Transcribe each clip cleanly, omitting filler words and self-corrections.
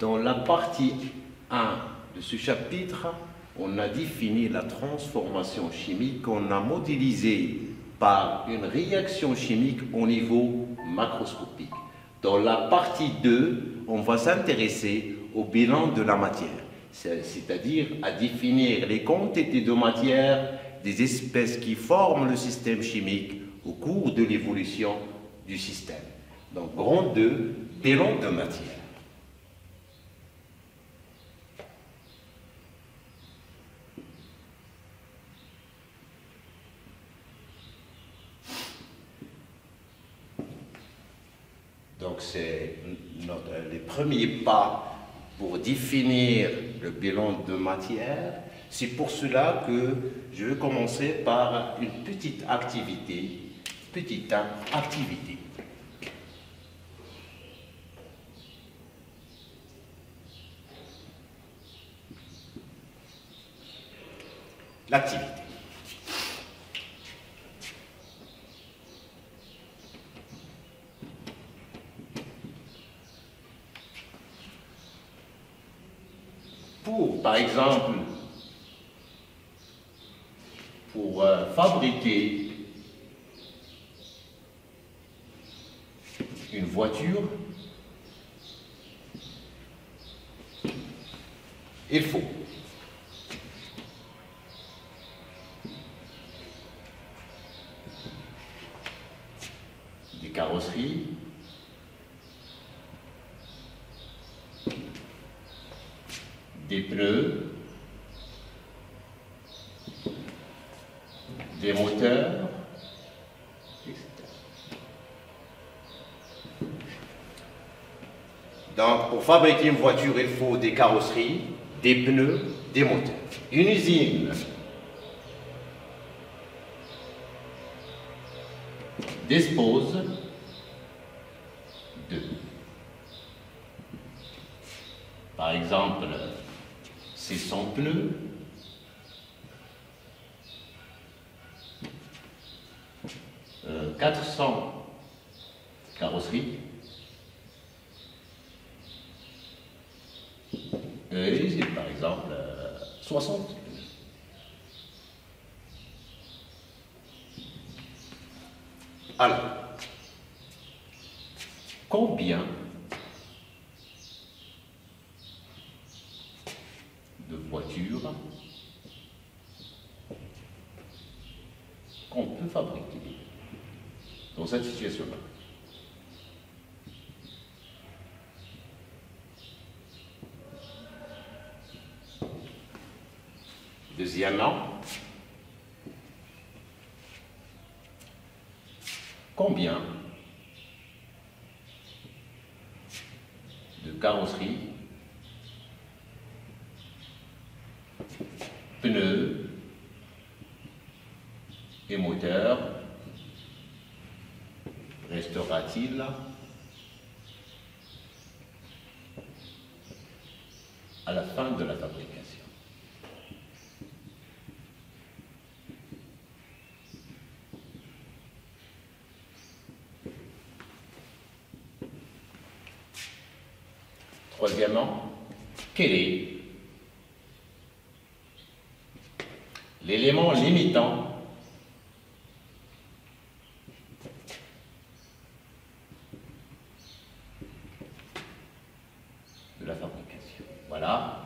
Dans la partie 1 de ce chapitre, on a défini la transformation chimique qu'on a modélisée par une réaction chimique au niveau macroscopique. Dans la partie 2, on va s'intéresser au bilan de la matière, c'est-à-dire à définir les quantités de matière des espèces qui forment le système chimique au cours de l'évolution du système. Donc, grand 2, bilan de matière. Donc, c'est les premiers pas pour définir le bilan de matière. C'est pour cela que je vais commencer par une petite activité. L'activité. Par exemple, pour fabriquer une voiture, il faut des carrosseries, des pneus, des moteurs, etc. Donc, pour fabriquer une voiture, il faut des carrosseries, des pneus, des moteurs. Une usine dispose de, par exemple, 600 pneus, 400 carrosseries et par exemple 60 pneus. Alors, combien de voitures qu'on peut fabriquer dans cette situation-là? Deuxièmement, combien de carrosseries, pneus et moteurs restera-t-il à la fin de la fabrication? Troisièmement, quel est l'élément limitant de la fabrication? Voilà.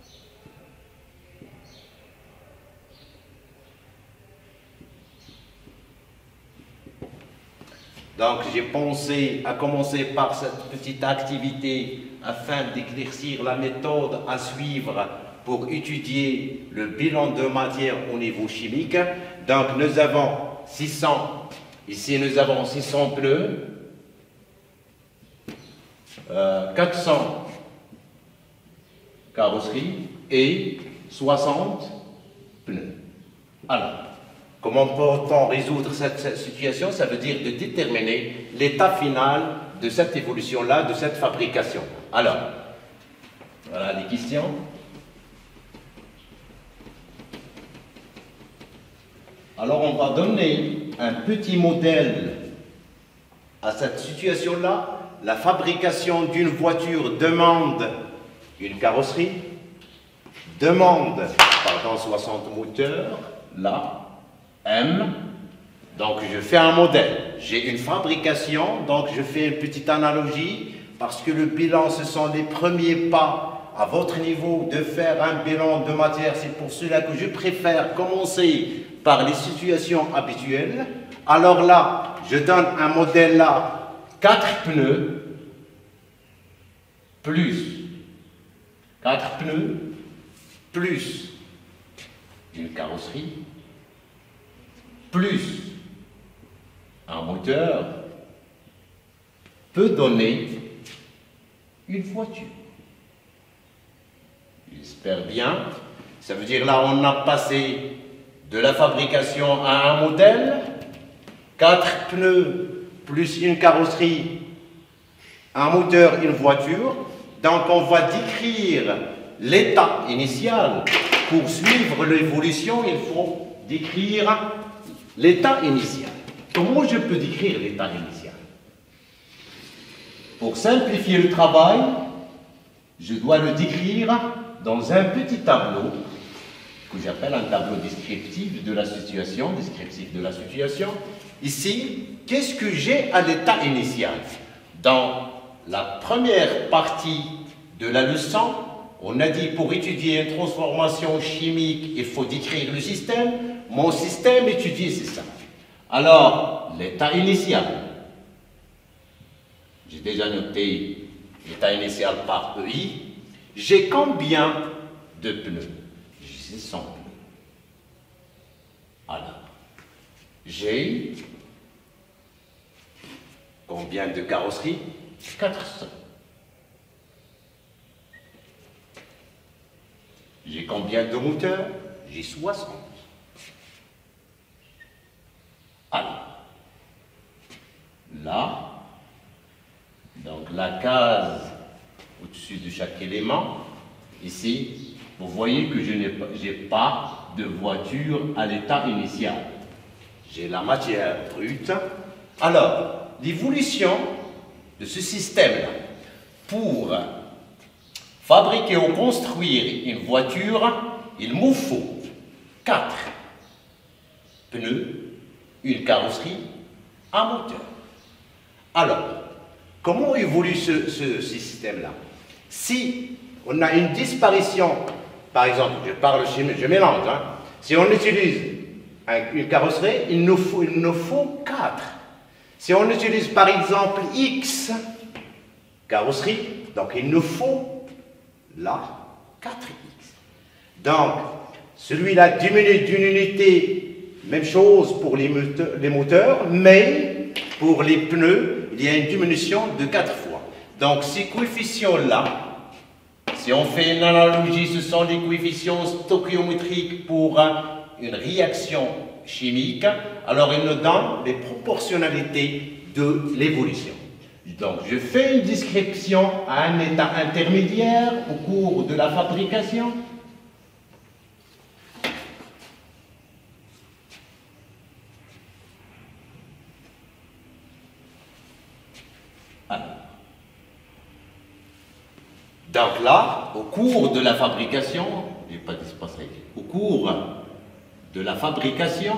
Donc, j'ai pensé à commencer par cette petite activité afin d'éclaircir la méthode à suivre pour étudier le bilan de matière au niveau chimique. Donc, nous avons 600, ici nous avons 600 pneus, 400 carrosseries et 60 pneus. Alors, comment peut-on résoudre cette situation? Ça veut dire de déterminer l'état final de cette évolution-là, de cette fabrication. Alors, voilà les questions. Alors, on va donner un petit modèle à cette situation-là. La fabrication d'une voiture demande une carrosserie, demande, pardon, 60 moteurs, là, M, donc je fais un modèle. J'ai une fabrication, donc je fais une petite analogie, parce que le bilan, ce sont les premiers pas à votre niveau de faire un bilan de matière. C'est pour cela que je préfère commencer par les situations habituelles. Alors là, je donne un modèle là, 4 pneus, plus 4 pneus, plus une carrosserie, plus un moteur, peut donner une voiture. J'espère bien. Ça veut dire là, on a passé de la fabrication à un modèle, 4 pneus plus une carrosserie, un moteur, une voiture. Donc on va décrire l'état initial. Pour suivre l'évolution, il faut décrire l'état initial. Comment je peux décrire l'état initial? Pour simplifier le travail, je dois le décrire dans un petit tableau que j'appelle un tableau descriptif de la situation, Ici, qu'est-ce que j'ai à l'état initial? Dans la première partie de la leçon, on a dit pour étudier une transformation chimique, il faut décrire le système. Mon système étudié, c'est ça. Alors, l'état initial. J'ai déjà noté l'état initial par EI. J'ai combien de pneus? J'ai 100 pneus. Alors, j'ai combien de carrosseries? 400. J'ai combien de moteurs? J'ai 60. Alors, là, donc la case au-dessus de chaque élément, ici, vous voyez que je n'ai pas de voiture à l'état initial. J'ai la matière brute. Alors, l'évolution de ce système-là, pour fabriquer ou construire une voiture, il me faut 4 pneus, une carrosserie, un moteur. Alors, comment évolue ce système-là? Si on a une disparition, par exemple, je mélange, hein, si on utilise une carrosserie, il nous faut 4. Si on utilise par exemple X carrosserie, donc il nous faut là 4X. Donc, celui-là diminue d'une unité, même chose pour les moteurs, mais pour les pneus, il y a une diminution de 4 fois. Donc, ces coefficients-là, si on fait une analogie, ce sont les coefficients stoichiométriques pour une réaction chimique, alors ils nous donnent les proportionnalités de l'évolution. Donc, je fais une description à un état intermédiaire au cours de la fabrication. Donc là, au cours de la fabrication, je n'ai pas d'espace réglé, au cours de la fabrication,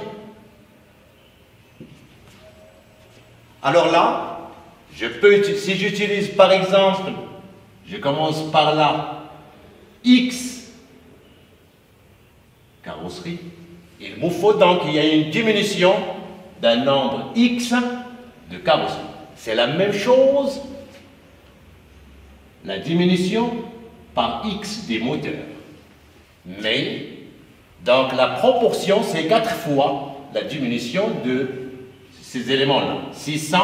alors là, si j'utilise par exemple, je commence par là, X carrosserie, il me faut donc qu'il y ait une diminution d'un nombre X de carrosserie. C'est la même chose, la diminution par X des moteurs. Mais, donc la proportion, c'est 4 fois la diminution de ces éléments-là. 600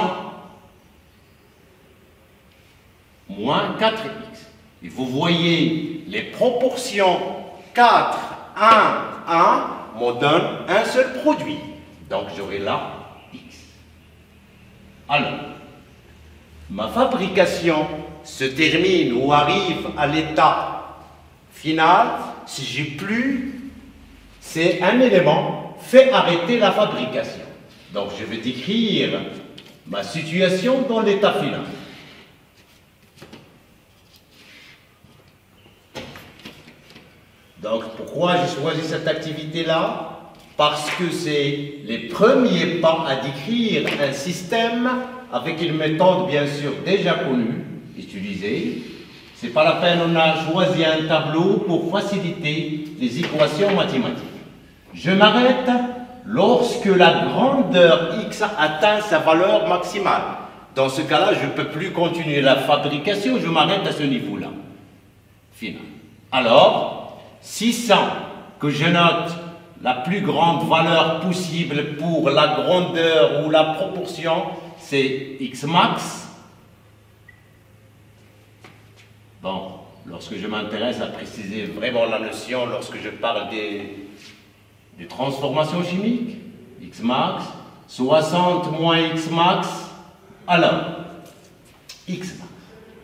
moins 4X. Et vous voyez, les proportions 4, 1, 1 me donnent un seul produit. Donc j'aurai là X. Alors, ma fabrication se termine ou arrive à l'état final si j'ai plus, c'est un élément fait arrêter la fabrication. Donc je vais décrire ma situation dans l'état final. Pourquoi j'ai choisi cette activité-là? Parce que c'est les premiers pas à décrire un système avec une méthode bien sûr déjà connue, utilisée. C'est pas la peine, on a choisi un tableau pour faciliter les équations mathématiques. Je m'arrête lorsque la grandeur x atteint sa valeur maximale. Dans ce cas-là, je ne peux plus continuer la fabrication, je m'arrête à ce niveau-là. Final. Alors, 600, que je note la plus grande valeur possible pour la grandeur ou la proportion, c'est x max. Bon, lorsque je m'intéresse à préciser vraiment la notion, lorsque je parle des transformations chimiques, x max, 60 moins x max, alors, x max.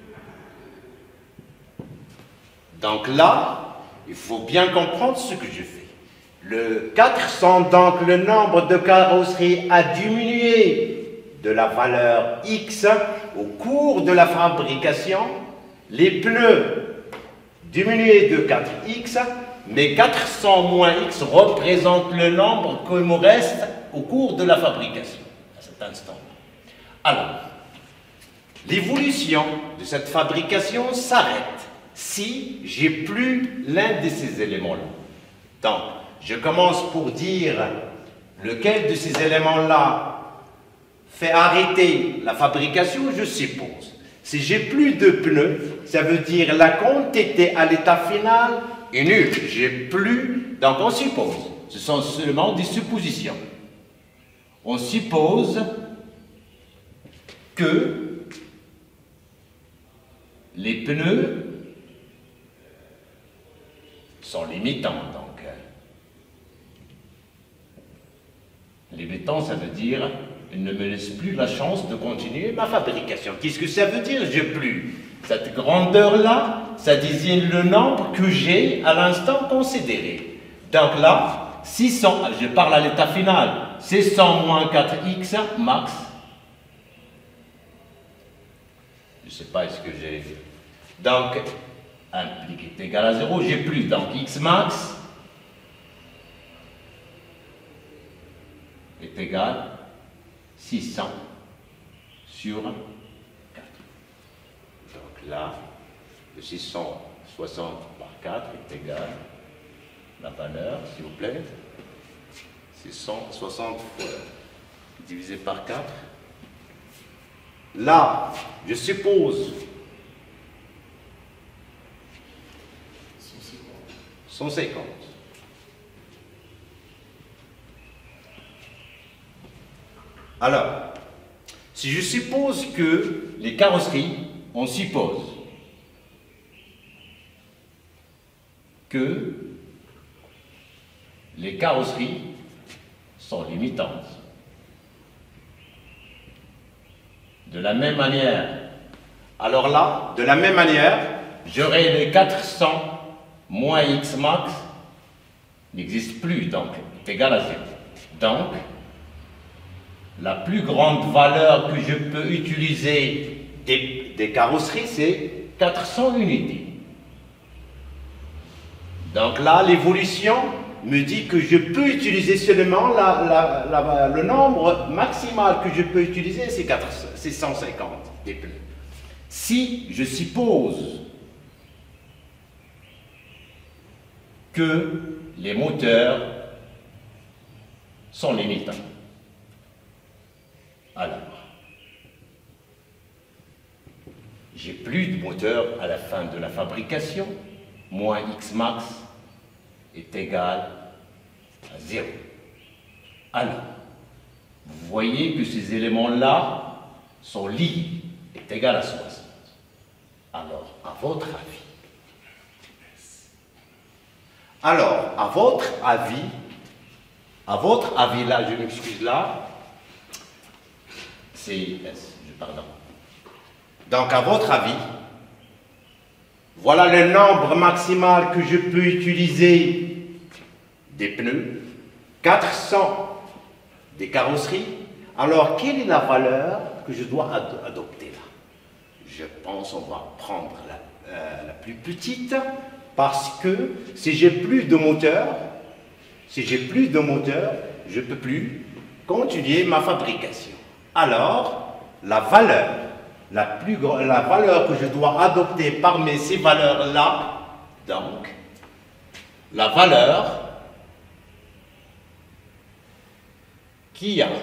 Donc là, il faut bien comprendre ce que je fais. Le 400, donc le nombre de carrosseries a diminué de la valeur x au cours de la fabrication. Les pneus diminués de 4x, mais 400 moins x représente le nombre qu'il me reste au cours de la fabrication, à cet instant. Alors, l'évolution de cette fabrication s'arrête si j'ai plus l'un de ces éléments-là. Donc, je commence pour dire lequel de ces éléments-là fait arrêter la fabrication, je suppose. Si j'ai plus de pneus, ça veut dire la quantité à l'état final est nulle. J'ai plus, donc on suppose. Ce sont seulement des suppositions. On suppose que les pneus sont limitants. Donc, limitant, ça veut dire il ne me laisse plus la chance de continuer ma fabrication. Qu'est-ce que ça veut dire? J'ai plus. Cette grandeur-là, ça désigne le nombre que j'ai à l'instant considéré. Donc là, 600, je parle à l'état final, 600 moins 4x max. Je ne sais pas est-ce que j'ai... Donc, impliqué est égal à 0, j'ai plus. Donc, x max est égal 600 sur 4. Donc là, le 660 par 4 est égal à la valeur, s'il vous plaît, 660 divisé par 4. Là, je suppose 150. Alors, si je suppose que les carrosseries, on suppose que les carrosseries sont limitantes. De la même manière, alors là, de la même manière, j'aurai les 400 moins x max n'existe plus, donc est égal à 0. Donc, la plus grande valeur que je peux utiliser des carrosseries, c'est 400 unités. Donc là, l'évolution me dit que je peux utiliser seulement le nombre maximal que je peux utiliser, c'est 150 des pneus. Si je suppose que les moteurs sont limitants, alors, j'ai plus de moteur à la fin de la fabrication, moins x max est égal à 0. Alors, vous voyez que ces éléments-là sont liés, est égal à 60. Alors, à votre avis, là, je m'excuse là, pardon. Donc, à votre avis, voilà le nombre maximal que je peux utiliser des pneus, 400 des carrosseries. Alors, quelle est la valeur que je dois adopter là? Je pense qu'on va prendre la plus petite. Parce que si j'ai plus de moteur, je ne peux plus continuer ma fabrication. Alors, la valeur que je dois adopter parmi ces valeurs-là, donc, la valeur qui a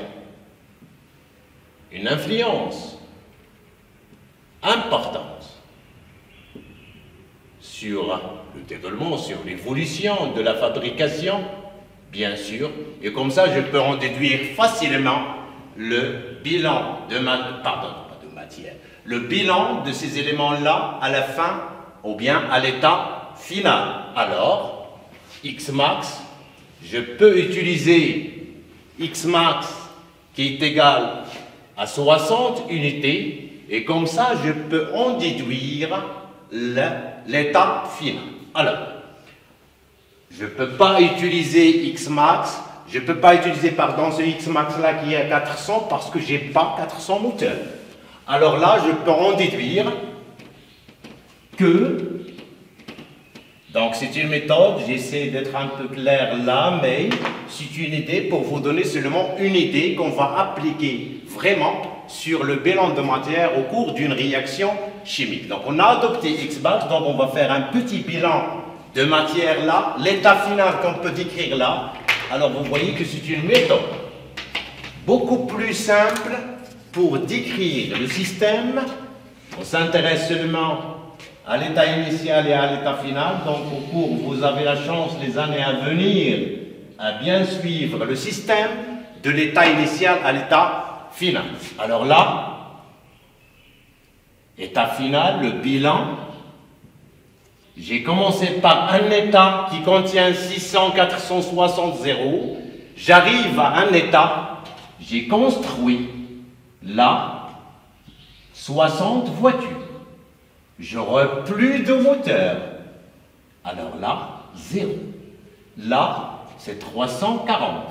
une influence importante sur le développement, sur l'évolution de la fabrication, bien sûr, et comme ça je peux en déduire facilement le bilan le bilan de ces éléments-là à la fin ou bien à l'état final. Alors, Xmax, je peux utiliser Xmax qui est égal à 60 unités et comme ça je peux en déduire l'état final. Alors, je ne peux pas utiliser Xmax, ce Xmax là qui est à 400 parce que je n'ai pas 400 moteurs. Alors là, je peux en déduire que, donc c'est une méthode, j'essaie d'être un peu clair là, mais c'est une idée pour vous donner seulement une idée qu'on va appliquer vraiment sur le bilan de matière au cours d'une réaction chimique. Donc on a adopté Xmax, donc on va faire un petit bilan de matière là, l'état final qu'on peut décrire là. Alors vous voyez que c'est une méthode beaucoup plus simple pour décrire le système. On s'intéresse seulement à l'état initial et à l'état final. Donc au cours, vous avez la chance les années à venir à bien suivre le système de l'état initial à l'état final. Alors là, état final, le bilan. J'ai commencé par un état qui contient 600, 460 zéros. J'arrive à un état, j'ai construit là 60 voitures. J'aurai plus de moteur. Alors là, 0. Là, c'est 340.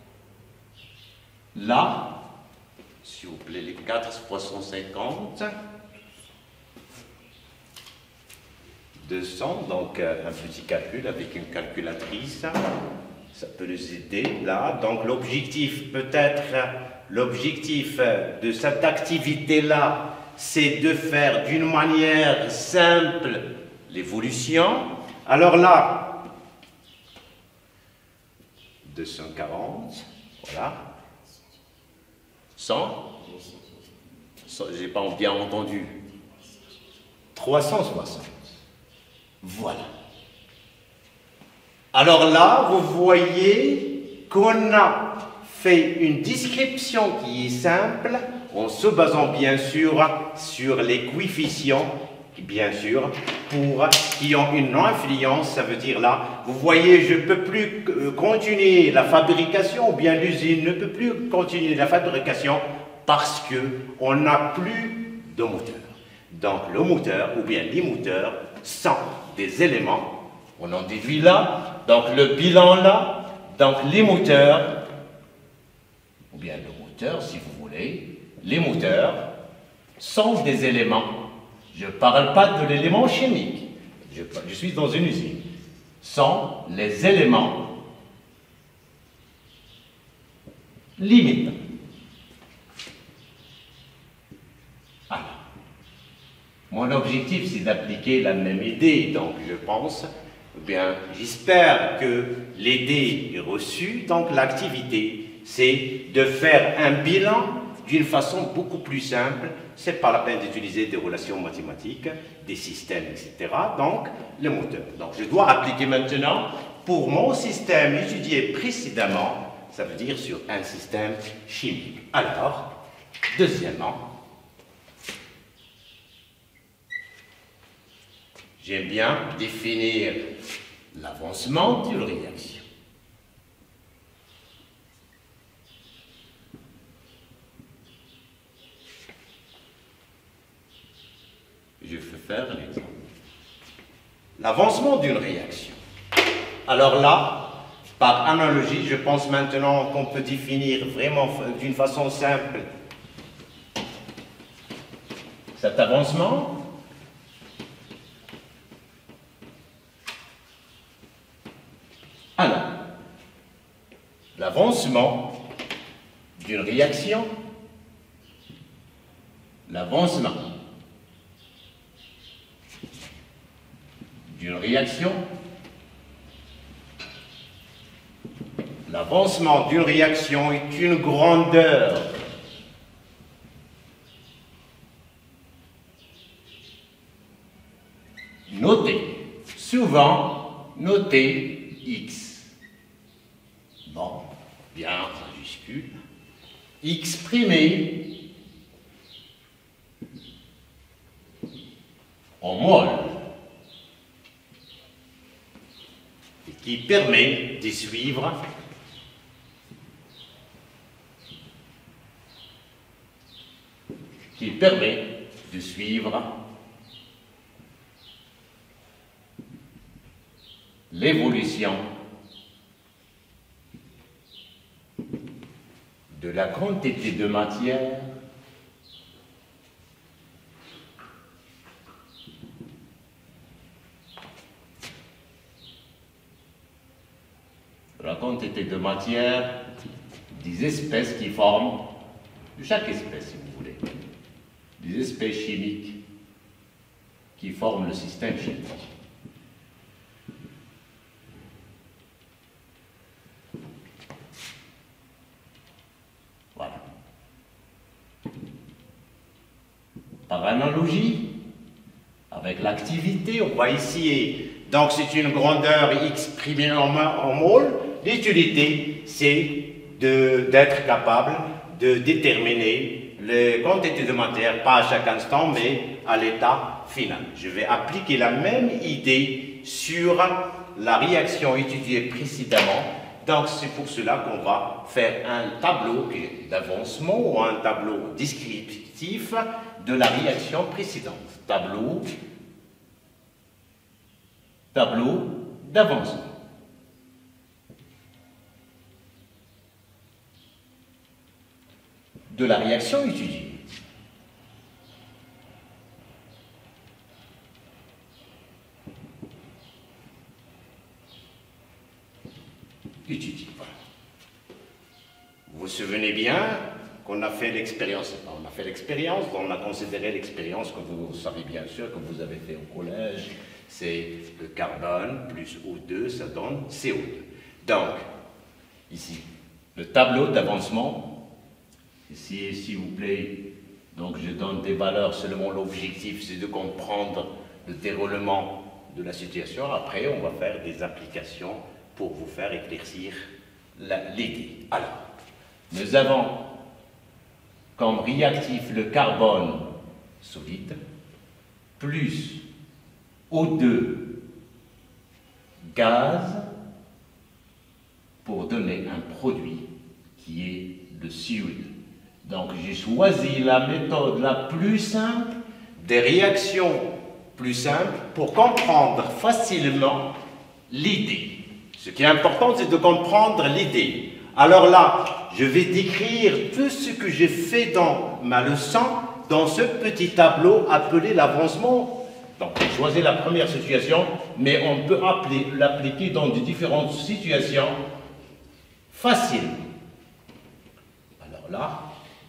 Là, s'il vous plaît, les 4, 350. 200, donc un petit calcul avec une calculatrice, ça peut nous aider là. Donc l'objectif de cette activité-là, c'est de faire d'une manière simple l'évolution. Alors là, 240, voilà. 100, j'ai pas bien entendu. 360. Voilà. Alors là, vous voyez qu'on a fait une description qui est simple, en se basant bien sûr sur les coefficients, bien sûr, qui ont une influence, ça veut dire là, vous voyez, je ne peux plus continuer la fabrication, ou bien l'usine ne peut plus continuer la fabrication parce qu'on n'a plus de moteur. Donc le moteur, ou bien les moteurs, sont des éléments, on en déduit là, donc le bilan là, donc les moteurs, ou bien le moteur si vous voulez, les moteurs sont des éléments, je ne parle pas de l'élément chimique, je suis dans une usine, sont les éléments limitants. Mon objectif, c'est d'appliquer la même idée, donc je pense, ou bien j'espère que l'idée est reçue, donc l'activité, c'est de faire un bilan d'une façon beaucoup plus simple, c'est pas la peine d'utiliser des relations mathématiques, des systèmes, etc., donc le moteur. Donc je dois appliquer maintenant, pour mon système étudié précédemment, ça veut dire sur un système chimique. Alors, deuxièmement, j'aime bien définir l'avancement d'une réaction. Je vais faire un exemple. L'avancement d'une réaction. Alors là, par analogie, je pense maintenant qu'on peut définir vraiment d'une façon simple cet avancement. l'avancement d'une réaction, l'avancement d'une réaction, l'avancement d'une réaction est une grandeur notée, souvent notée X. Bon, bien majuscule. Exprimé en mol et qui permet de suivre l'évolution de la quantité de matière des espèces qui forment, de chaque espèce si vous voulez, des espèces chimiques qui forment le système chimique. Voilà. Par analogie, avec l'activité, on voit ici, donc c'est une grandeur exprimée en mol. L'utilité, c'est d'être capable de déterminer les quantités de matière, pas à chaque instant, mais à l'état final. Je vais appliquer la même idée sur la réaction étudiée précédemment. Donc c'est pour cela qu'on va faire un tableau d'avancement ou un tableau descriptif de la réaction précédente. Tableau d'avancement. De la réaction étudiée. Voilà. Vous vous souvenez bien qu'on a fait l'expérience, on a considéré l'expérience que vous savez bien sûr, que vous avez fait au collège, c'est le carbone plus O2, ça donne CO2. Donc, ici, le tableau d'avancement. Ici, s'il vous plaît, donc je donne des valeurs, seulement l'objectif c'est de comprendre le déroulement de la situation. Après, on va faire des applications pour vous faire éclaircir l'idée. Alors, nous avons comme réactif le carbone solide, plus O2 gaz, pour donner un produit qui est le CO2. Donc j'ai choisi la méthode la plus simple, des réactions plus simples, pour comprendre facilement l'idée. Ce qui est important, c'est de comprendre l'idée. Alors là, je vais décrire tout ce que j'ai fait dans ma leçon, dans ce petit tableau appelé l'avancement. Donc j'ai choisi la première situation, mais on peut l'appliquer dans de différentes situations faciles. Alors là,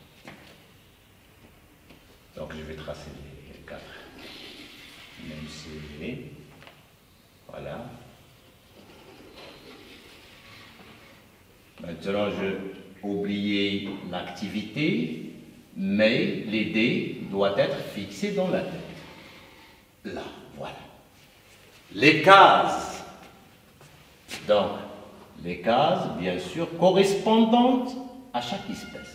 donc je vais tracer les quatre. Même si, voilà. Maintenant, je oublié l'activité, mais l'idée doit être fixée dans la tête. Là, voilà. Les cases. Donc, les cases, bien sûr, correspondantes à chaque espèce.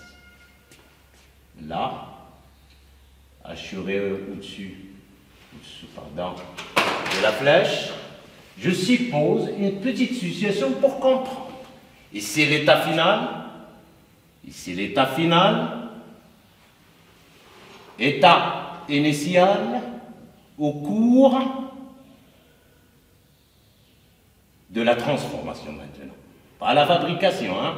Là, assuré au-dessus, pardon, de la flèche, je suppose une petite situation pour comprendre. Ici l'état final, état initial au cours de la transformation maintenant. Pas la fabrication, hein.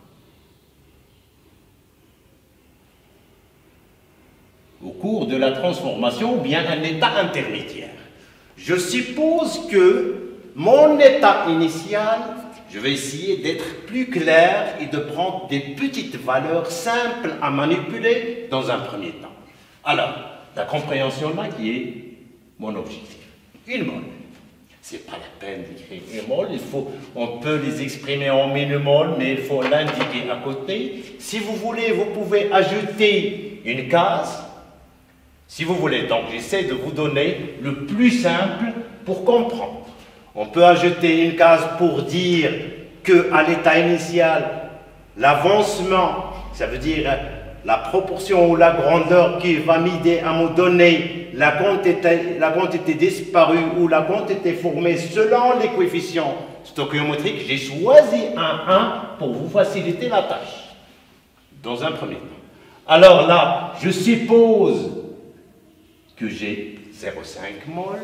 Au cours de la transformation ou bien un état intermédiaire. Je suppose que mon état initial je vais essayer d'être plus clair et de prendre des petites valeurs simples à manipuler dans un premier temps. Alors, la compréhension là qui est mon objectif. Une mole. C'est pas la peine d'écrire une mole, on peut les exprimer en millimole, mais il faut l'indiquer à côté. Si vous voulez, vous pouvez ajouter une case. Si vous voulez, donc j'essaie de vous donner le plus simple pour comprendre. On peut ajouter une case pour dire qu'à l'état initial, l'avancement, ça veut dire la proportion ou la grandeur qui va m'aider à me donner la quantité disparue ou la quantité formée selon les coefficients stoichiométriques. J'ai choisi un 1 pour vous faciliter la tâche, dans un premier temps. Alors là, je suppose que j'ai 0,5 mol.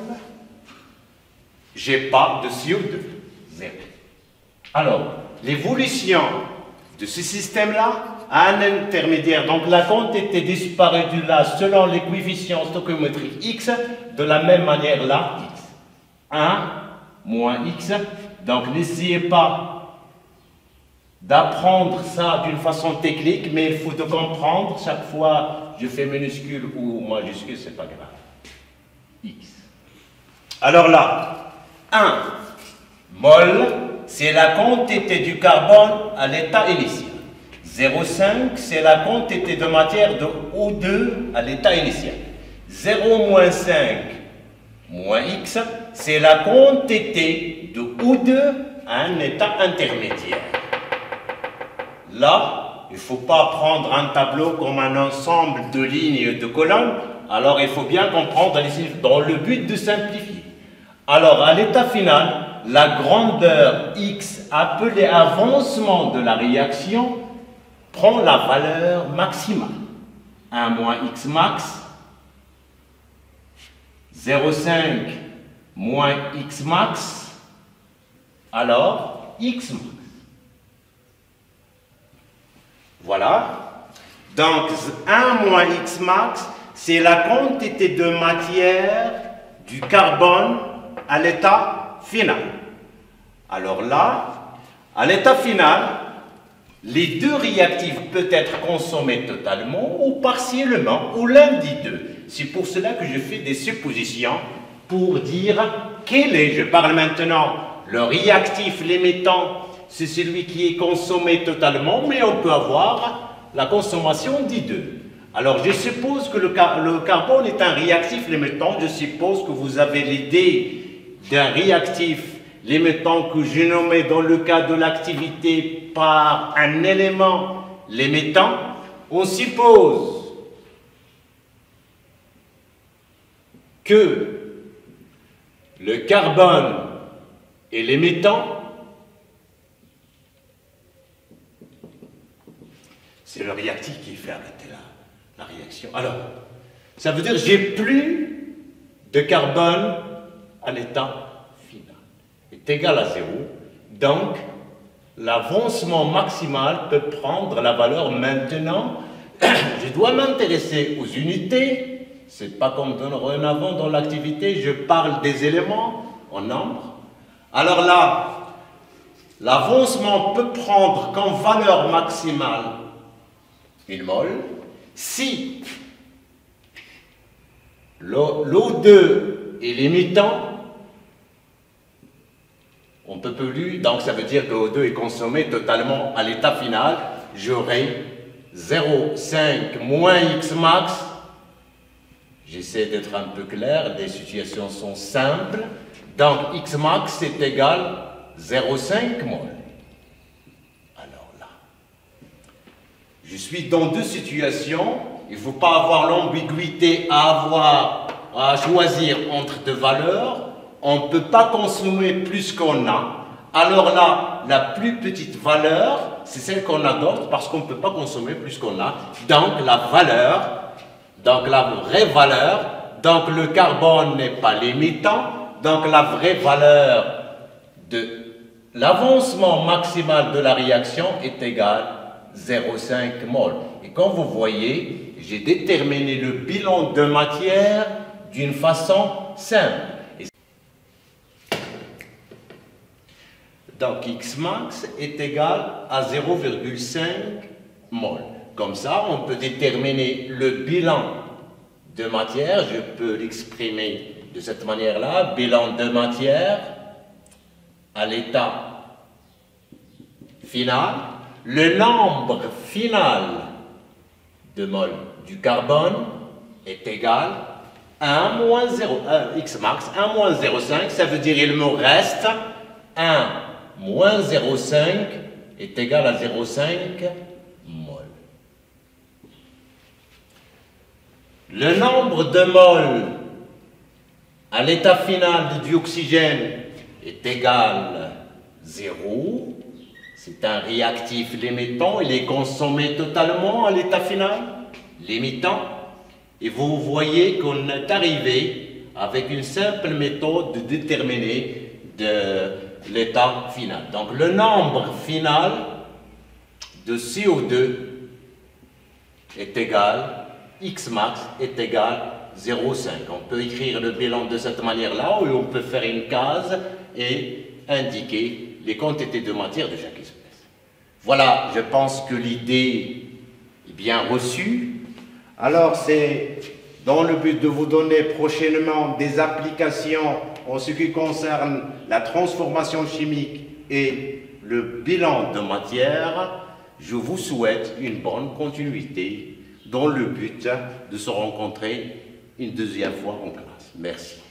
J'ai pas de CO2, 0. Alors, l'évolution de ce système-là a un intermédiaire. Donc, la quantité disparaît de là selon les coefficients stoichiométriques X, de la même manière là, X. 1 moins X. Donc, n'essayez pas d'apprendre ça d'une façon technique, mais il faut de comprendre. Chaque fois, je fais minuscule ou majuscule, c'est pas grave. X. Alors là, 1 mol, c'est la quantité du carbone à l'état initial. 0,5, c'est la quantité de matière de O2 à l'état initial. 0 moins 5 moins X, c'est la quantité de O2 à un état intermédiaire. Là, il ne faut pas prendre un tableau comme un ensemble de lignes et de colonnes. Alors, il faut bien comprendre dans le but de simplifier. Alors, à l'état final, la grandeur X appelée avancement de la réaction prend la valeur maximale. 1 moins X max, 0,5 moins X max, alors X max. Voilà. Donc, 1 moins X max, c'est la quantité de matière du carbone à l'état final. Alors là, à l'état final, les deux réactifs peuvent être consommés totalement ou partiellement, ou l'un des deux. C'est pour cela que je fais des suppositions pour dire quel est, je parle maintenant, le réactif limitant, c'est celui qui est consommé totalement, mais on peut avoir la consommation des deux. Alors, je suppose que le carbone est un réactif limitant. Je suppose que vous avez l'idée d'un réactif limitant que j'ai nommé dans le cas de l'activité par un élément limitant. On suppose que le carbone est limitant. C'est le réactif qui fait arrêter la réaction. Alors, ça veut dire que j'ai plus de carbone à l'état final. Est égal à 0. Donc, l'avancement maximal peut prendre la valeur maintenant. Je dois m'intéresser aux unités. C'est pas comme dorénavant dans l'activité, je parle des éléments en nombre. Alors là, l'avancement peut prendre comme valeur maximale une mol. Si l'O2 est limitant, on ne peut plus, donc ça veut dire que l'O2 est consommé totalement à l'état final. J'aurai 0,5 moins X max. J'essaie d'être un peu clair, les situations sont simples. Donc X max est égal à 0,5 mol. Alors là, je suis dans deux situations. Il ne faut pas avoir l'ambiguïté à choisir entre deux valeurs. On ne peut pas consommer plus qu'on a. Alors là, la plus petite valeur, c'est celle qu'on adopte parce qu'on ne peut pas consommer plus qu'on a. Donc la valeur, donc la vraie valeur, donc le carbone n'est pas limitant, donc la vraie valeur de l'avancement maximal de la réaction est égale à 0,5 mol. Et comme vous voyez, j'ai déterminé le bilan de matière d'une façon simple. Donc Xmax est égal à 0,5 mol. Comme ça, on peut déterminer le bilan de matière. Je peux l'exprimer de cette manière-là. Bilan de matière à l'état final. Le nombre final de mol du carbone est égal à 1 moins 0, Xmax, 1 moins 0,5, ça veut dire il me reste 1 moins 0,5 est égal à 0,5 mol. Le nombre de moles à l'état final du oxygène est égal à 0. C'est un réactif limitant, il est consommé totalement à l'état final, limitant. Et vous voyez qu'on est arrivé avec une simple méthode de déterminer l'état final. Donc le nombre final de CO2 est égal, Xmax est égal à 0,5. On peut écrire le bilan de cette manière-là, ou on peut faire une case et indiquer les quantités de matière de chaque espèce. Voilà, je pense que l'idée est bien reçue. Alors, c'est dans le but de vous donner prochainement des applications en ce qui concerne la transformation chimique et le bilan de matière. Je vous souhaite une bonne continuité dans le but de se rencontrer une deuxième fois en classe. Merci.